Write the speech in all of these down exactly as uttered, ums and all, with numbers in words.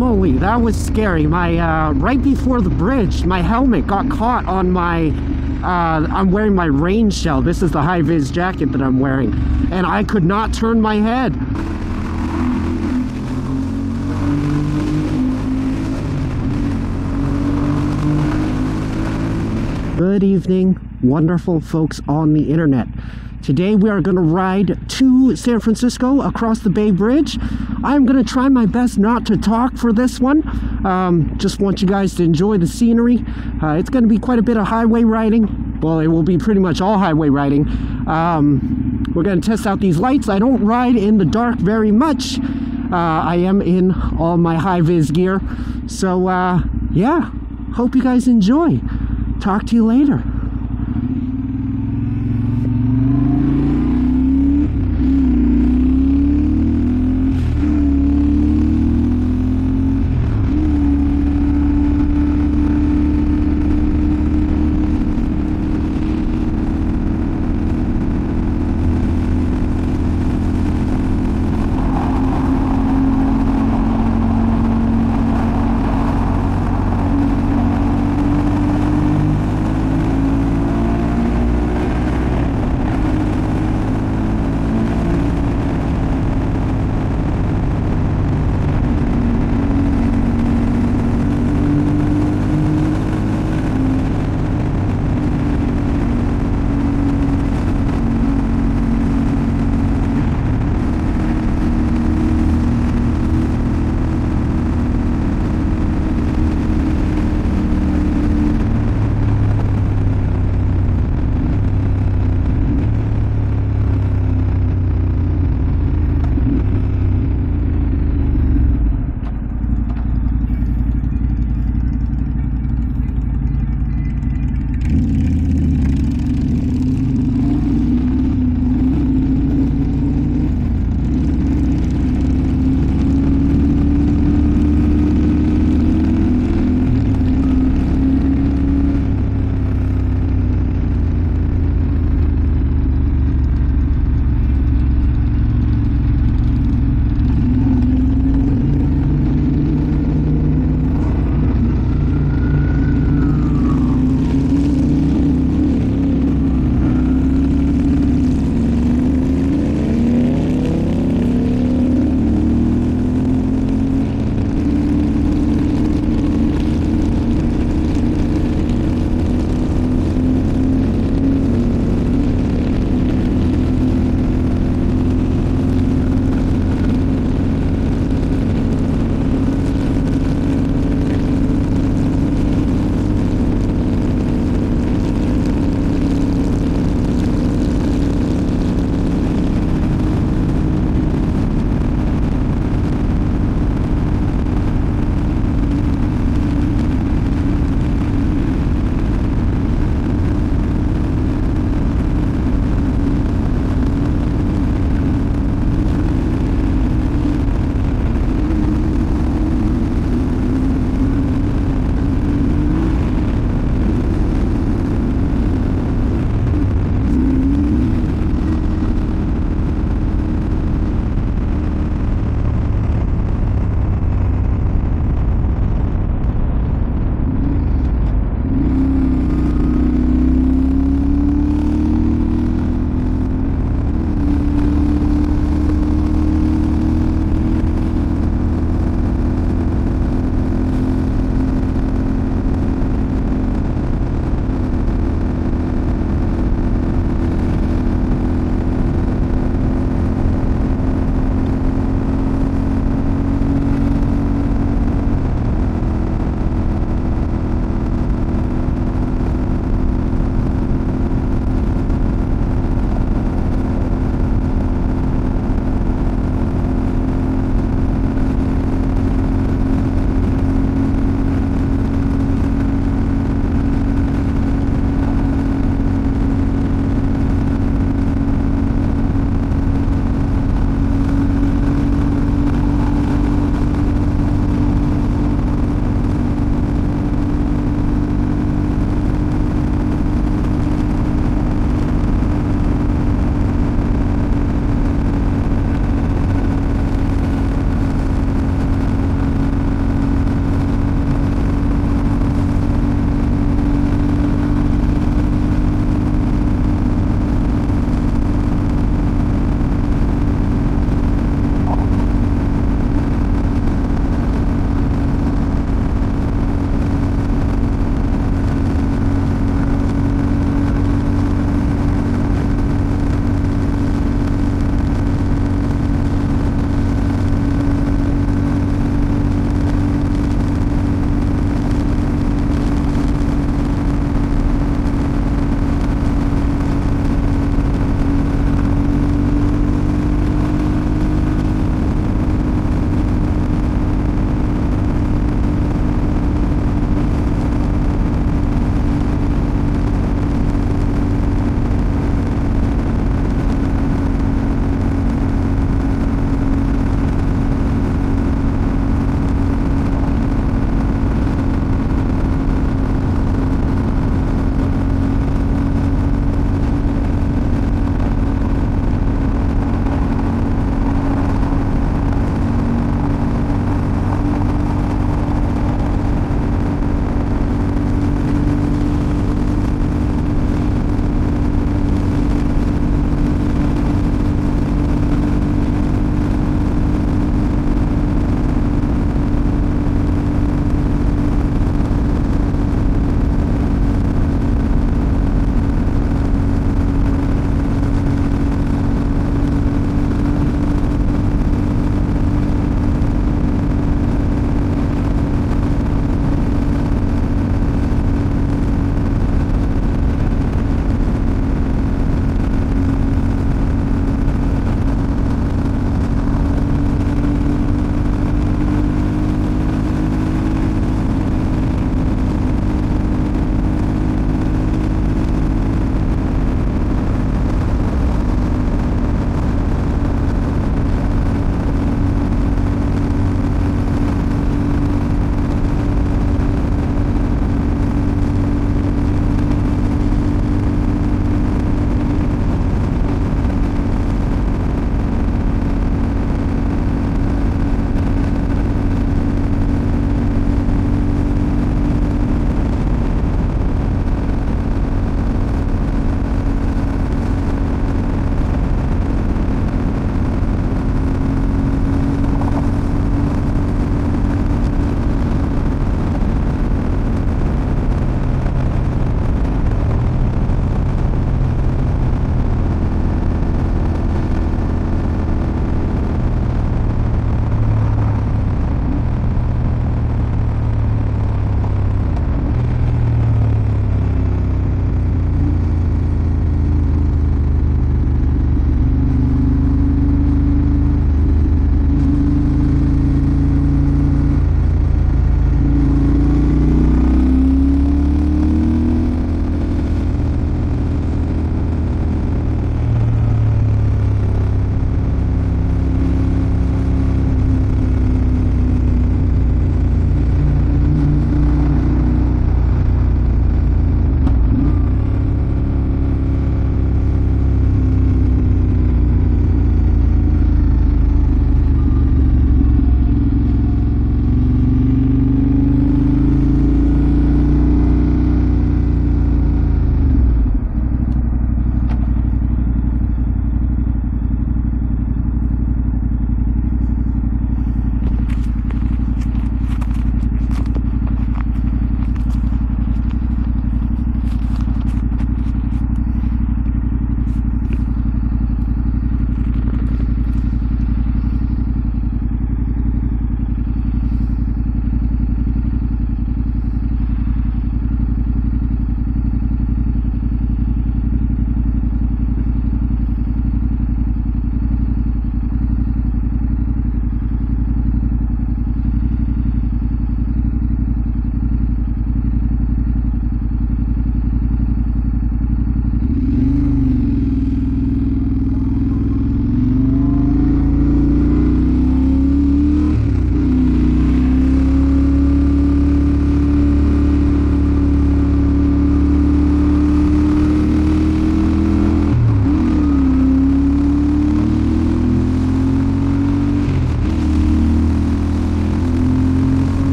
moly, that was scary. My uh, right before the bridge, my helmet got caught on my, uh, I'm wearing my rain shell. This is the high-vis jacket that I'm wearing. And I could not turn my head. Good evening, wonderful folks on the internet. Today we are going to ride to San Francisco across the Bay Bridge. I'm going to try my best not to talk for this one. Um, just want you guys to enjoy the scenery. Uh, it's going to be quite a bit of highway riding. Well, it will be pretty much all highway riding. Um, we're going to test out these lights. I don't ride in the dark very much. Uh, I am in all my high-vis gear. So, uh, yeah, hope you guys enjoy. Talk to you later.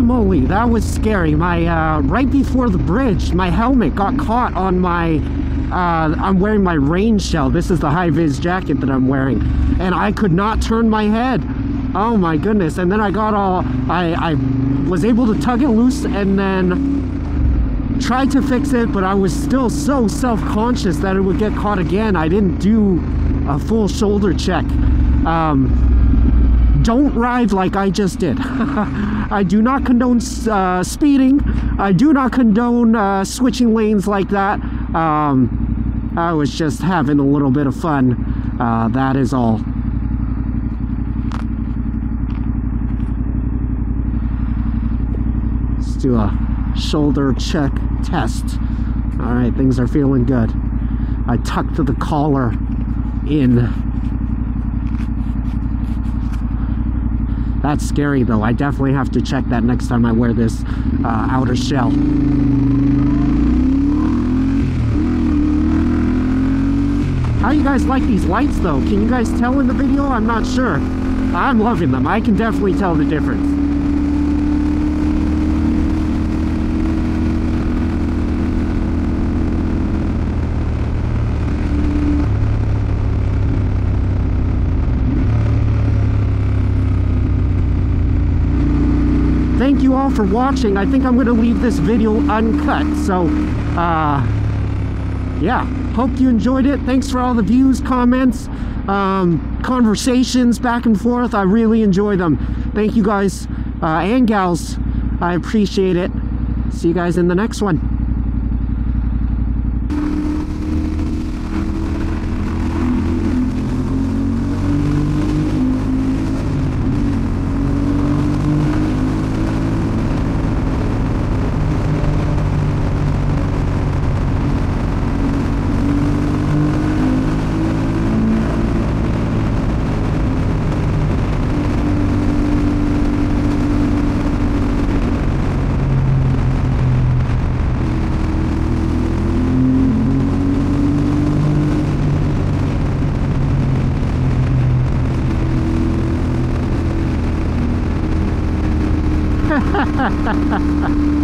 moly, that was scary. My uh, right before the bridge, my helmet got caught on my uh, I'm wearing my rain shell. This is the high-vis jacket that I'm wearing, and I could not turn my head. Oh my goodness. And then I got all I, I was able to tug it loose and then tried to fix it, but I was still so self-conscious that it would get caught again. I didn't do a full shoulder check. um, Don't ride like I just did. I do not condone uh, speeding. I do not condone uh, switching lanes like that. Um, I was just having a little bit of fun. Uh, that is all. Let's do a shoulder check test. All right, things are feeling good. I tucked the collar in. That's scary though. I definitely have to check that next time I wear this uh, outer shell. How you guys like these lights though? Can you guys tell in the video? I'm not sure. I'm loving them. I can definitely tell the difference. Thank you all for watching. I think I'm going to leave this video uncut. So, uh, yeah. Hope you enjoyed it. Thanks for all the views, comments, um, conversations back and forth. I really enjoy them. Thank you guys uh, and gals. I appreciate it. See you guys in the next one. Ha ha ha ha ha.